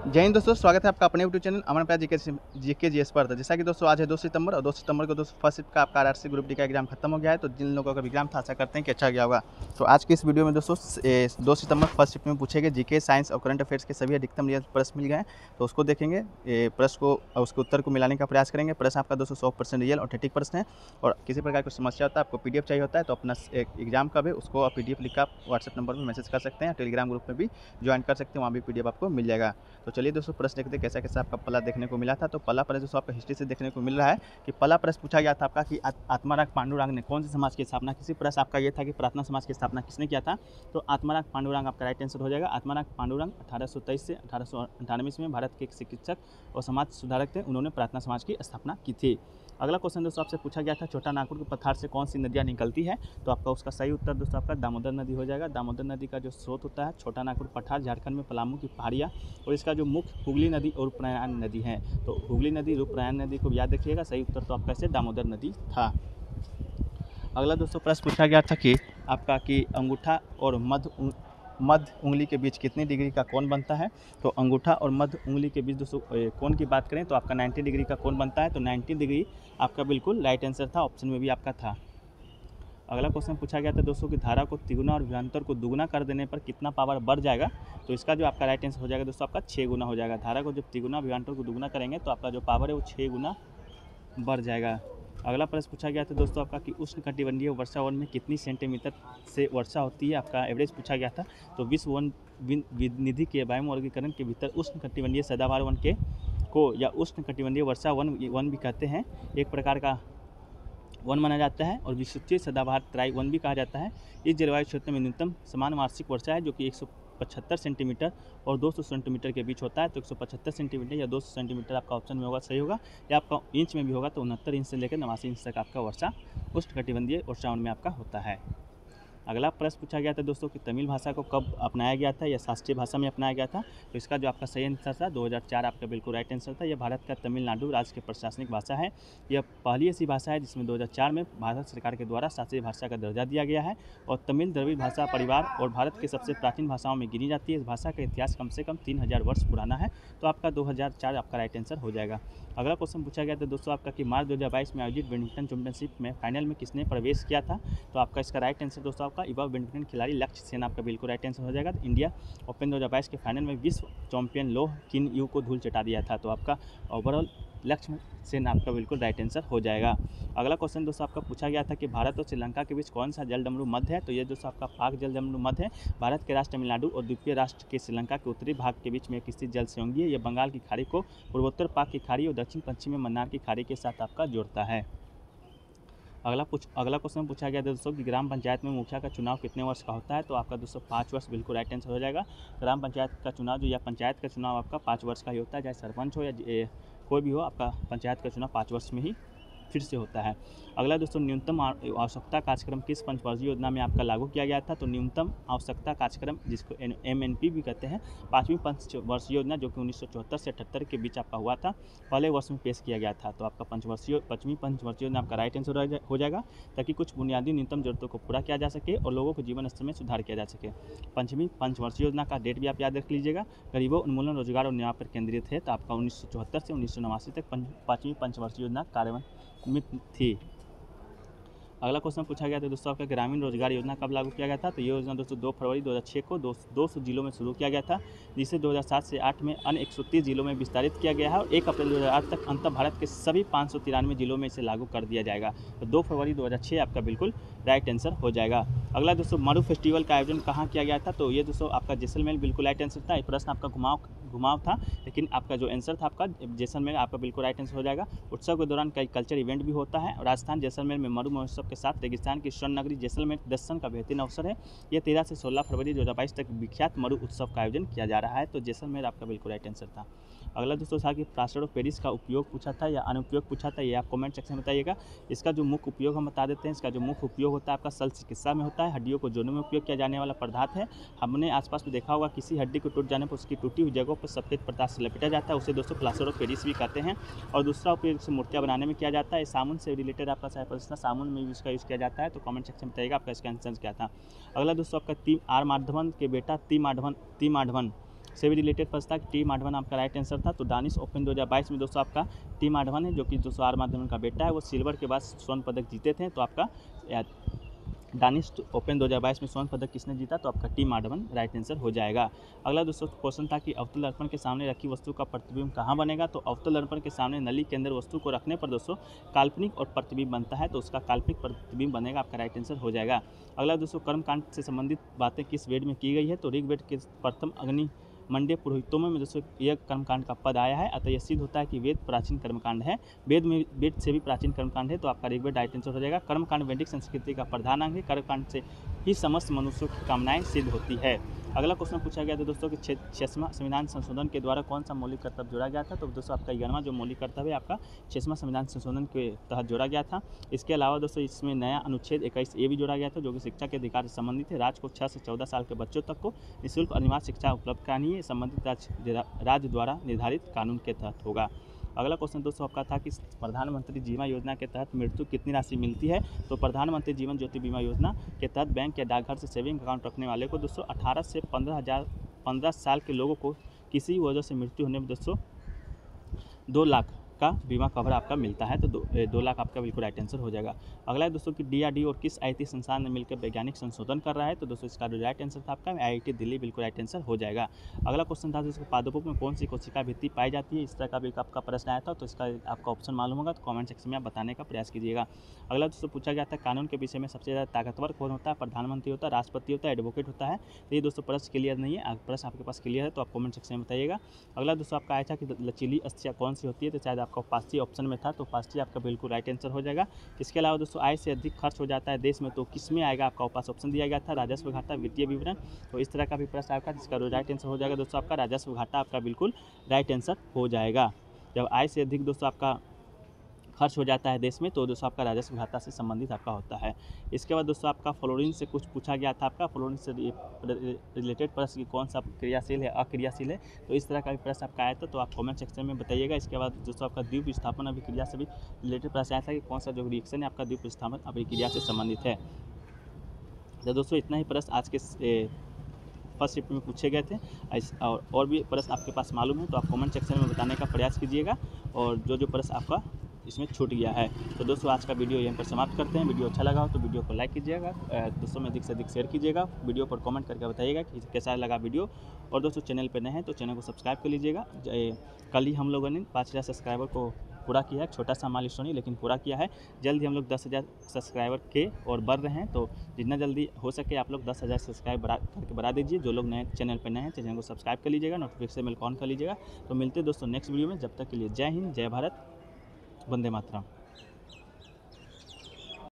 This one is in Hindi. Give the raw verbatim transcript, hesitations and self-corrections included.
जय हिंद दोस्तों, स्वागत है आपका अपने यूट्यूब चैनल अमन प्यार जीके जीके जीएस पर। जैसा कि दोस्तों आज है दो सितंबर और दो सितंबर को दोस्तों फर्स्ट शिफ्ट का आपका आरआरसी ग्रुप डी का एग्जाम खत्म हो गया है। तो जिन लोगों का एग्जाम था आशा करते हैं कि अच्छा गया होगा। तो आज की इस वीडियो में दोस्तों दो सितंबर फर्स्ट शिफ्ट में पूछे गए जीके साइंस और करंट अफेयर्स के सभी अधिकतम रियल प्रश्न मिल गए हैं। तो उसको देखेंगे, प्रश्न को और उसके उत्तर को मिलाने का प्रयास करेंगे। प्रश्न आपका दोस्तों सौ परसेंट रियल और ठेटिक प्रश्न है। और किसी प्रकार की समस्या होता है, आपको पीडीएफ चाहिए होता है, तो अपना एग्जाम का भी उसको आप पीडीएफ लिखकर आप व्हाट्सएप नंबर पर मैसेज कर सकते हैं। टेलीग्राम ग्रुप में भी ज्वाइन कर सकते हैं, वहाँ भी पीडीएफ आपको मिल जाएगा। तो चलिए दोस्तों प्रश्न देखते हैं कैसा कैसा आपका पहला देखने को मिला था। तो पहला प्रश्न दोस्तों आपका हिस्ट्री से देखने को मिल रहा है कि पहला प्रश्न पूछा गया था आपका कि आत्माराम पांडुरंग ने कौन से समाज की स्थापना। किसी प्रश्न आपका ये था कि प्रार्थना समाज की स्थापना किसने किया था। तो आत्माराम पांडुरंग आपका राइट आंसर हो जाएगा। आत्माराम पांडुरंग अठारह सौ तेईस से अठारह सौ अंठानवे में भारत के एक चिकित्सक और समाज सुधारक थे। उन्होंने प्रार्थना समाज की स्थापना की थी। अगला क्वेश्चन दोस्तों आपसे पूछा गया था छोटा नागपुर के पठार से कौन सी नदियाँ निकलती है। तो आपका उसका सही उत्तर दोस्तों आपका दामोदर नदी हो जाएगा। दामोदर नदी का जो स्रोत होता है छोटा नागपुर पठार झारखंड में पलामू की पहाड़ियाँ, और इसका जो मुख्य हुगली नदी और रूपनारायण नदी है। तो हुगली नदी रूपनारायण नदी को याद रखिएगा। सही उत्तर तो आपका ऐसे दामोदर नदी था। अगला दोस्तों प्रश्न पूछा गया था कि आपका कि अंगूठा और मध्य मध्य उंगली के बीच कितनी डिग्री का कोण बनता है। तो अंगूठा और मध्य उंगली के बीच दोस्तों कोण की बात करें तो आपका नब्बे डिग्री का कोण बनता है। तो नब्बे डिग्री आपका बिल्कुल राइट आंसर था, ऑप्शन में भी आपका था। अगला क्वेश्चन पूछा गया था दोस्तों कि धारा को तिगुना और विभवांतर को दुगुना कर देने पर कितना पावर बढ़ जाएगा। तो इसका जो आपका राइट आंसर हो जाएगा दोस्तों आपका छः गुना हो जाएगा। धारा को जब तिगुना विभवांतर को दुगुना करेंगे तो आपका जो पावर है वो छः गुना बढ़ जाएगा। अगला प्रश्न पूछा गया था दोस्तों आपका कि उष्ण कटिबंधीय वर्षा वन में कितनी सेंटीमीटर से वर्षा होती है। आपका एवरेज पूछा गया था। तो विश्व वन निधि के वायु वर्गीकरण के भीतर उष्ण कटिबंधीय सदाबहार वन के को या उष्ण कटिबंधीय वर्षा वन वन भी कहते हैं, एक प्रकार का वन माना जाता है। और विश्वकीय सदाबहार तराई वन भी कहा जाता है। इस जलवायु क्षेत्र में न्यूनतम समान वार्षिक वर्षा है जो कि एक सौ पचहत्तर सेंटीमीटर और दो सौ सेंटीमीटर के बीच होता है। तो एक सौ पचहत्तर सेंटीमीटर या दो सौ सेंटीमीटर आपका ऑप्शन में होगा, सही होगा। या आपका इंच में भी होगा तो उनहत्तर इंच से लेकर नवासी इंच तक आपका वर्षा उष्ण कटिबंधीय वर्षा वन में आपका होता है। अगला प्रश्न पूछा गया था दोस्तों कि तमिल भाषा को कब अपनाया गया था या शास्त्रीय भाषा में अपनाया गया था। तो इसका जो आपका सही आंसर था दो हज़ार चार आपका बिल्कुल राइट आंसर था। यह भारत का तमिलनाडु राज्य की प्रशासनिक भाषा है। यह पहली ऐसी भाषा है जिसमें दो हज़ार चार में भारत सरकार के द्वारा शास्त्रीय भाषा का दर्जा दिया गया है। और तमिल द्रविड़ भाषा परिवार और भारत की सबसे प्राचीन भाषाओं में गिनी जाती है। इस भाषा का इतिहास कम से कम तीन हज़ार वर्ष पुराना है। तो आपका दो हज़ार चार आपका राइट आंसर हो जाएगा। अगला क्वेश्चन पूछा गया था दोस्तों आपका कि मार्च दो हज़ार बाईस में आयोजित बैडमिंटन चैंपियनशिप में फाइनल में किसने प्रवेश किया था। तो आपका इसका राइट आंसर दोस्तों आपका युवा बैडमिंटन खिलाड़ी लक्ष्य सेन आपका बिल्कुल राइट आंसर हो जाएगा। तो इंडिया ओपन दो हज़ार बाईस के फाइनल में विश्व चैंपियन लोह किन यू को धूल चटा दिया था। तो आपका ओवरऑल लक्ष्य सेन आपका बिल्कुल राइट आंसर हो जाएगा। अगला क्वेश्चन दोस्तों आपका पूछा गया था कि भारत और श्रीलंका के बीच कौन सा जलडमरू मध्य है। तो ये दोस्तों आपका पाक जलडमरू मध्य है। भारत के राष्ट्र तमिलनाडु और द्वीपीय राष्ट्र के श्रीलंका के उत्तरी भाग के बीच में किसी जल संयोगी है। यह बंगाल की खाड़ी को पूर्वोत्तर पाक की खाड़ी और दक्षिण पश्चिमी मन्नार की खाड़ी के साथ आपका जोड़ता है। अगला पूछ अगला क्वेश्चन पूछा गया दोस्तों कि ग्राम पंचायत में मुखिया का चुनाव कितने वर्ष का होता है। तो आपका दोस्तों पाँच वर्ष बिल्कुल राइट आंसर हो जाएगा। ग्राम पंचायत का चुनाव जो या पंचायत का चुनाव आपका पाँच वर्ष का ही होता है, चाहे सरपंच हो या कोई भी हो, आपका पंचायत का चुनाव पाँच वर्ष में ही फिर से होता है। अगला दोस्तों न्यूनतम आवश्यकता कार्यक्रम किस पंचवर्षीय योजना में आपका लागू किया गया था। तो न्यूनतम आवश्यकता कार्यक्रम जिसको एम एन पी भी कहते हैं, पाँचवीं पंचवर्षीय योजना जो कि उन्नीस सौ चौहत्तर से अठहत्तर के बीच आपका हुआ था, पहले वर्ष में पेश किया गया था। तो आपका पंचवर्षीय पाँचवीं पंचवर्षीय योजना आपका राइट आंसर हो जाएगा, ताकि कुछ बुनियादी न्यूनतम जरूरतों को पूरा किया जा सके और लोगों को जीवन स्तर में सुधार किया जा सके। पंचवीं पंचवर्षीय योजना का डेट भी आप याद रख लीजिएगा। गरीबों उन्मूलन रोजगार और न्याय पर केंद्रित है। तो आपका उन्नीस सौ चौहत्तर से उन्नीस सौ नवासी तक पाँचवीं पंचवर्षीय योजना कार्यान्वित में थी। अगला क्वेश्चन पूछा गया था दोस्तों आपका ग्रामीण रोजगार योजना कब लागू किया गया था। तो ये योजना दोस्तों दो फरवरी दो हज़ार छह को दो सौ जिलों में शुरू किया गया था, जिसे दो हज़ार सात से आठ में अन्य एक सौ तीस जिलों में विस्तारित किया गया है और एक अप्रैल दो हज़ार आठ तक अंतर भारत के सभी पाँच सौ तिरानवे जिलों में इसे लागू कर दिया जाएगा। तो दो फरवरी दो हज़ार छह आपका बिल्कुल राइट आंसर हो जाएगा। अगला दोस्तों मरु फेस्टिवल का आयोजन कहाँ किया गया था। तो ये दोस्तों आपका जैसलमेर बिल्कुल राइट आंसर था। प्रश्न आपका घुमाव घुमाव था, लेकिन आपका जो आंसर था आपका जैसलमेर आपका बिल्कुल राइट आंसर हो जाएगा। उत्सव के दौरान कई कल्चर इवेंट भी होता है। राजस्थान जैसलमेर में मरु महोत्सव के साथ रेगिस्तान की स्वर्ण नगरी जैसलमेर दर्शन का बेहतरीन अवसर है। यह तेरह से सोलह फरवरी दो हज़ार बाईस तक विख्यात मरु उत्सव का आयोजन किया जा रहा है। तो जैसलमेर आपका बिल्कुल राइट आंसर था। अगला दोस्तों था कि प्लास्टर ऑफ पेरिस का उपयोग पूछा था या अनुपयोग पूछा था, ये आप कमेंट सेक्शन में बताइएगा। इसका जो मुख्य उपयोग हम बता देते हैं। इसका जो मुख्य उपयोग होता है आपका शल्य चिकित्सा में होता है। हड्डियों को जोड़ने में उपयोग किया जाने वाला पदार्थ है। हमने आसपास में देखा होगा किसी हड्डी को टूट जाने पर उसकी टूटी हुई जगहों पर सफेद पदार्थ से लपेटा जाता है, उसे दोस्तों प्लास्टर ऑफ पेरिस भी कहते हैं। और दूसरा उपयोग से मूर्तियाँ बनाने में किया जाता है। साबुन से रिलेटेड आपका सारा प्रश्न साबुन में भी इसका यूज़ किया जाता है। तो कमेंट सेक्शन में बताइएगा आपका इसका आंसर क्या था। अगला दोस्तों आपका ती आर माधवन के बेटा ती माधवन ती माधवन से भी रिलेटेड प्रश्न था कि टी माधवन आपका राइट आंसर था। तो दानिश ओपन दो हज़ार बाईस में दोस्तों आपका टी माधवन है, जो कि दोस्तों आर माधवन का बेटा है, वो सिल्वर के बाद स्वर्ण पदक जीते थे। तो आपका दानिश ओपन दो हज़ार बाईस में स्वर्ण पदक किसने जीता? तो आपका टी माधवन राइट आंसर हो जाएगा। अगला दोस्तों क्वेश्चन था कि अवतल दर्पण के सामने रखी वस्तु का प्रतिबिंब कहाँ बनेगा? तो अवतल दर्पण के सामने नली के अंदर वस्तु को रखने पर दोस्तों काल्पनिक और प्रतिबिंब बनता है, तो उसका काल्पनिक प्रतिबिंब बनेगा, आपका राइट आंसर हो जाएगा। अगला दोस्तों कर्मकांड से संबंधित बातें किस वेद में की गई है? तो ऋग्वेद के प्रथम अग्नि मंडे पुरोहितों में दोस्तों यह कर्मकांड का पद आया है, अतः यह सिद्ध होता है कि वेद प्राचीन कर्मकांड है। वेद में वेद से भी प्राचीन कर्मकांड है, तो आपका ऋग्वेद राइट आंसर हो जाएगा। कर्मकांड वैदिक संस्कृति का प्रधान अंग है, कर्मकांड से ही समस्त मनुष्यों की कामनाएं सिद्ध होती है। अगला क्वेश्चन पूछा गया था दोस्तों कि छठवां संविधान संशोधन के द्वारा कौन सा मौलिक कर्तव्य जोड़ा गया था? तो दोस्तों आपका ग्यारहवां जो मौलिक कर्तव्य है आपका छठवां संविधान संशोधन के तहत जोड़ा गया था। इसके अलावा दोस्तों इसमें नया अनुच्छेद इक्कीस ए भी जोड़ा गया था, जो कि शिक्षा के अधिकार से संबंधित है। राज्य को छः से चौदह साल के बच्चों तक को निःशुल्क अनिवार्य शिक्षा उपलब्ध करानी है, संबंधित राज्य राज्य द्वारा निर्धारित कानून के तहत होगा। अगला क्वेश्चन दोस्तों आपका था कि प्रधानमंत्री जीवन योजना के तहत मृत्यु कितनी राशि मिलती है? तो प्रधानमंत्री जीवन ज्योति बीमा योजना के तहत बैंक या डाकघर से सेविंग अकाउंट रखने वाले को दोस्तों अठारह से पंद्रह हज़ार पंद्रह साल के लोगों को किसी वजह से मृत्यु होने में दोस्तों दो लाख का बीमा कवर आपका मिलता है, तो दो, दो लाख आपका बिल्कुल राइट आंसर हो जाएगा। अगला है दोस्तों कि डीआरडीओ और किस आईटी संस्थान ने मिलकर वैज्ञानिक संशोधन कर रहा है? तो दोस्तों इसका जो राइट आंसर था आपका आईआईटी दिल्ली, बिल्कुल राइट आंसर हो जाएगा। अगला क्वेश्चन था दोस्तों पादपों में कौन सी कोशिका भित्ति पाई जाती है? इस तरह का भी आपका प्रश्न आया था, तो इसका आपका ऑप्शन मालूम होगा तो कॉमेंट सेक्शन में आप बताने का प्रयास कीजिएगा। अगला दोस्तों पूछा गया था कानून के विषय में सबसे ज़्यादा ताकतवर कौन होता है? प्रधानमंत्री होता है, राष्ट्रपति होता है, एडवोकेट होता है? तो ये दोस्तों प्रश्न क्लियर नहीं है, प्रश्न आपके पास क्लियर है तो आप कॉमेंट सेक्शन में बताइएगा। अगला दोस्तों आपका आया था कि लचीली अस्थियाँ कौन सी होती है? तो शायद आपका पाँचवीं ऑप्शन में था, तो पाँचवीं आपका बिल्कुल राइट आंसर हो जाएगा। इसके अलावा दोस्तों आय से अधिक खर्च हो जाता है देश में, तो किस में आएगा? आपका पास ऑप्शन दिया गया था राजस्व घाटा, वित्तीय विवरण। तो इस तरह का भी प्रश्न आपका, जिसका राइट आंसर हो जाएगा दोस्तों आपका राजस्व घाटा, आपका बिल्कुल राइट आंसर हो जाएगा। जब आय से अधिक दोस्तों आपका खर्च हो जाता है देश में, तो दोस्तों आपका राजस्व घाटा से संबंधित आपका होता है। इसके बाद दोस्तों आपका फ्लोरीन से कुछ पूछा गया था, आपका फ्लोरीन से रिलेटेड प्रश्न की कौन सा क्रियाशील है, अक्रियाशील है? तो इस तरह का भी प्रश्न आपका आया था, तो आप कमेंट सेक्शन में बताइएगा। इसके बाद दोस्तों आपका द्वीप विस्थापन अभिक्रिया से भी रिलेटेड प्रश्न आया था कि कौन सा जो रिएक्शन है आपका द्वीप विस्थापन अभिक्रिया से संबंधित है। तो दोस्तों इतना ही प्रश्न आज के फर्स्ट शिफ्ट में पूछे गए थे, और और भी प्रश्न आपके पास मालूम है तो आप कमेंट सेक्शन में बताने का प्रयास कीजिएगा, और जो जो प्रश्न आपका इसमें छूट गया है। तो दोस्तों आज का वीडियो यहीं पर समाप्त करते हैं। वीडियो अच्छा लगा हो तो वीडियो को लाइक कीजिएगा, दोस्तों में अधिक से अधिक शेयर कीजिएगा, वीडियो पर कमेंट करके बताइएगा कि कैसा लगा वीडियो, और दोस्तों चैनल पर नए हैं तो चैनल को सब्सक्राइब कर लीजिएगा। कल ही हम लोगों ने पाँच हज़ार सब्सक्राइबर को पूरा किया है, छोटा सा माइलस्टोन ही लेकिन पूरा किया है। जल्द ही हम लोग दस हज़ार सब्सक्राइबर के और बढ़ रहे हैं, तो जितना जल्दी हो सके आप लोग दस हज़ार सब्सक्राइब बढ़ा करके बढ़ा दीजिए। जो लोग नए चैनल पर नए हैं चैनल को सब्सक्राइब कर लीजिएगा, नोटिफिकेशन बेल ऑन कर लीजिएगा। तो मिलते हैं दोस्तों नेक्स्ट वीडियो में, जब तक के लिए जय हिंद, जय भारत, वंदे मातरम।